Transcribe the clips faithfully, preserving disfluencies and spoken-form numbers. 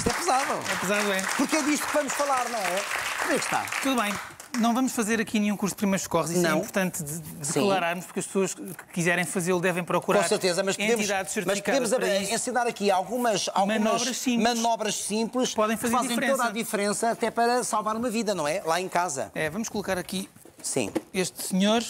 Isto é pesado. É pesado, é. Porque é disto que vamos falar, não é? Como é que está? Tudo bem. Não vamos fazer aqui nenhum curso de primeiros socorros, isso não. é importante de, de declararmos, porque as pessoas que quiserem fazê-lo devem procurar Com certeza, mas podemos, entidades mas certificadas podemos para isso. ensinar aqui algumas, algumas manobras simples, manobras simples podem fazer que fazem diferença. toda a diferença até para salvar uma vida, não é? Lá em casa. É, vamos colocar aqui Sim. este senhor.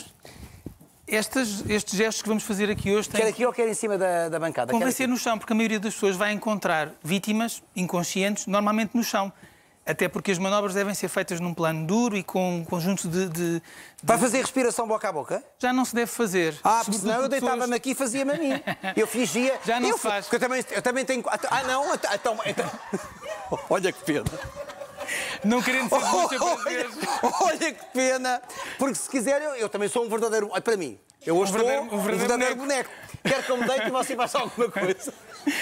Estes, estes gestos que vamos fazer aqui hoje têm Quer aqui ou quer em cima da, da bancada? convém ser no chão, porque a maioria das pessoas vai encontrar vítimas inconscientes, normalmente no chão. Até porque as manobras devem ser feitas num plano duro e com um conjunto de... de, de... Vai fazer respiração boca a boca? Já não se deve fazer. Ah, porque senão eu deitava-me aqui e fazia-me a mim. Eu fingia... Já não eu, se faz. Porque eu também, eu também tenho... Ah, não? Então... então... Olha que pena. Não querendo ser bucha para olha, olha que pena. Porque se quiser, eu, eu também sou um verdadeiro... Olha, para mim. Eu hoje um estou verdadeiro, um verdadeiro, um verdadeiro boneco. boneco. Quero que eu me deite e você faça alguma coisa.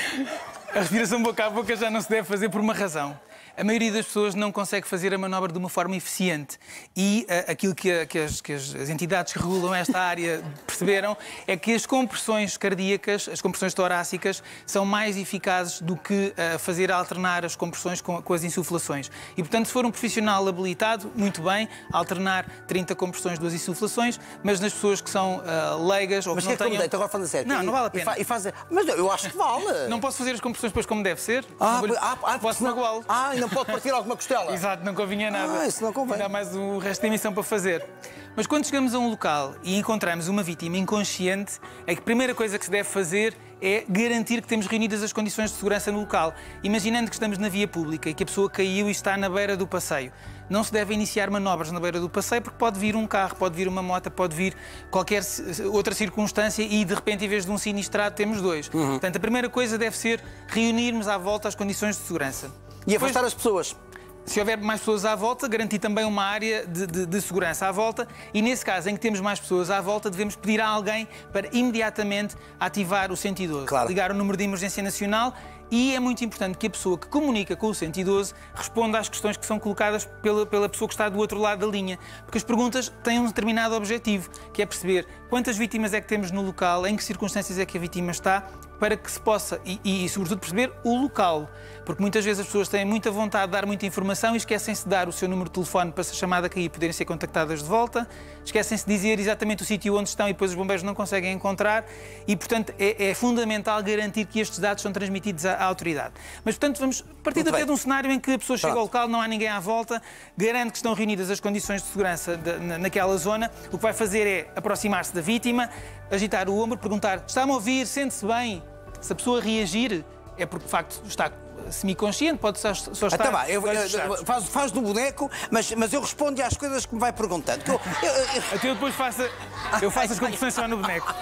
A respiração boca a boca já não se deve fazer por uma razão. A maioria das pessoas não consegue fazer a manobra de uma forma eficiente e uh, aquilo que, a, que, as, que as, as entidades que regulam esta área perceberam é que as compressões cardíacas, as compressões torácicas, são mais eficazes do que uh, fazer alternar as compressões com, com as insuflações. E, portanto, se for um profissional habilitado, muito bem, alternar trinta compressões, duas insuflações, mas nas pessoas que são uh, leigas ou mas que não que tenham... Mas agora falando a sério. Não, e, não vale a pena. E, fa, e faz... Mas eu acho que vale. Não posso fazer as compressões depois como deve ser. Ah, vou... ah, ah, posso magoá-lo. Ah, e não pode partir alguma costela. Exato, não convinha nada. Ah, isso não convém. Ainda há mais o resto da emissão para fazer. Mas quando chegamos a um local e encontramos uma vítima inconsciente, a primeira coisa que se deve fazer é garantir que temos reunidas as condições de segurança no local. Imaginando que estamos na via pública e que a pessoa caiu e está na beira do passeio. Não se deve iniciar manobras na beira do passeio porque pode vir um carro, pode vir uma moto, pode vir qualquer outra circunstância e, de repente, em vez de um sinistrado, temos dois. Uhum. Portanto, a primeira coisa deve ser reunirmos à volta as condições de segurança. E afastar as pessoas. Se houver mais pessoas à volta, garantir também uma área de, de, de segurança à volta e, nesse caso, em que temos mais pessoas à volta, devemos pedir a alguém para imediatamente ativar o cento e doze. Claro. Ligar o número de emergência nacional e é muito importante que a pessoa que comunica com o cento e doze responda às questões que são colocadas pela, pela pessoa que está do outro lado da linha. Porque as perguntas têm um determinado objetivo, que é perceber quantas vítimas é que temos no local, em que circunstâncias é que a vítima está, para que se possa, e, e, e sobretudo, perceber o local. Porque muitas vezes as pessoas têm muita vontade de dar muita informação e esquecem-se de dar o seu número de telefone para, se a chamada cair, poderem ser contactadas de volta. Esquecem-se de dizer exatamente o sítio onde estão e depois os bombeiros não conseguem encontrar. E, portanto, é, é fundamental garantir que estes dados são transmitidos à, à autoridade. Mas, portanto, vamos partir até de um cenário em que a pessoa chega ao local, não há ninguém à volta, garante que estão reunidas as condições de segurança de, na, naquela zona. O que vai fazer é aproximar-se da vítima, agitar o ombro, perguntar: está-me a ouvir? Sente-se bem? Se a pessoa reagir, é porque, de facto, está semiconsciente, pode só, só estar... Então, vai, eu, eu, faz, faz do boneco, mas, mas eu respondo às coisas que me vai perguntando. Que eu, eu, eu... Até eu depois faço, eu faço as compressões só no boneco.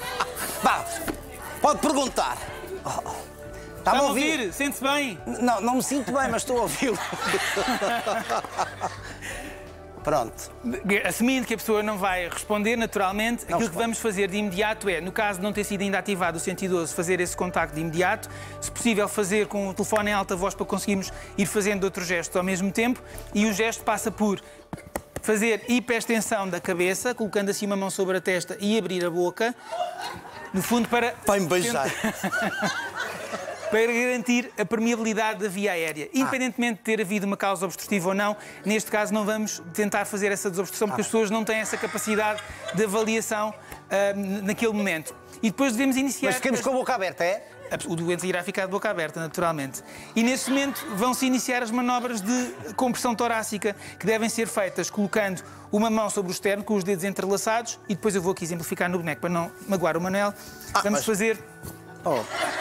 Vá, pode perguntar. Oh, está-me a ouvir? ouvir? Sente-se bem? Não, não me sinto bem, mas estou a ouvi-lo. Pronto. Assumindo que a pessoa não vai responder naturalmente, não aquilo responde. que vamos fazer de imediato é, no caso de não ter sido ainda ativado o cento e doze, fazer esse contacto de imediato. Se possível, fazer com o telefone em alta voz para conseguirmos ir fazendo outros gestos ao mesmo tempo. E o gesto passa por fazer hiperextensão da cabeça, colocando assim uma mão sobre a testa e abrir a boca. No fundo, para... Vai-me beijar. para garantir a permeabilidade da via aérea. Independentemente de ter havido uma causa obstrutiva ou não, neste caso não vamos tentar fazer essa desobstrução porque as pessoas não têm essa capacidade de avaliação uh, naquele momento. E depois devemos iniciar... Mas ficamos com a boca aberta, é? O doente irá ficar de boca aberta, naturalmente. E nesse momento vão-se iniciar as manobras de compressão torácica que devem ser feitas colocando uma mão sobre o externo com os dedos entrelaçados e depois eu vou aqui exemplificar no boneco para não magoar o Manel. Ah, vamos mas... fazer... Oh.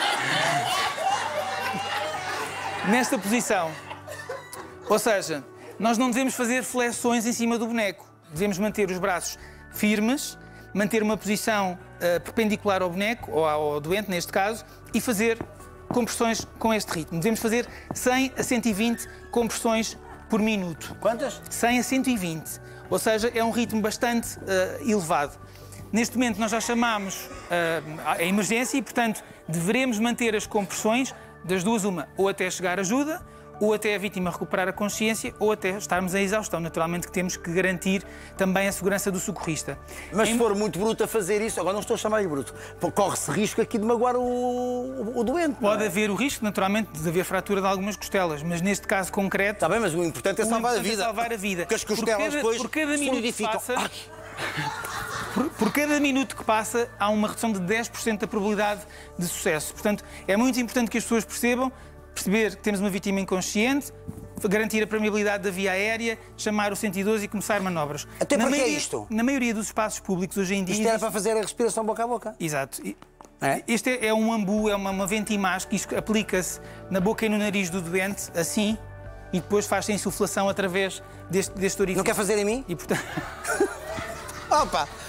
Nesta posição. Ou seja, nós não devemos fazer flexões em cima do boneco. Devemos manter os braços firmes, manter uma posição uh, perpendicular ao boneco, ou ao doente, neste caso, e fazer compressões com este ritmo. Devemos fazer cem a cento e vinte compressões por minuto. Quantas? cem a cento e vinte. Ou seja, é um ritmo bastante uh, elevado. Neste momento nós já chamamos uh, a emergência e, portanto, deveremos manter as compressões das duas uma, ou até chegar ajuda, ou até a vítima recuperar a consciência, ou até estarmos em exaustão. Naturalmente que temos que garantir também a segurança do socorrista. Mas em... se for muito bruto a fazer isso, agora não estou a chamar-lhe bruto, corre-se risco aqui de magoar o, o, o doente. Pode é? haver o risco, naturalmente, de haver fratura de algumas costelas, mas neste caso concreto... Está bem, mas o importante é salvar a vida. É salvar a vida. Porque as costelas por cada, depois por cada minuto que passa, por, por cada minuto que passa, há uma redução de dez por cento da probabilidade de sucesso. Portanto, é muito importante que as pessoas percebam, perceber que temos uma vítima inconsciente, garantir a permeabilidade da via aérea, chamar o cento e doze e começar manobras. Até na porque maioria, é isto? Na maioria dos espaços públicos hoje em dia... Isto era para fazer a respiração boca a boca. Exato. É? Este é, é um ambu, é uma, uma ventimás que isto aplica-se na boca e no nariz do doente, assim, e depois faz-se a insuflação através deste, deste orifício. Não quer fazer em mim? E, portanto... Opa!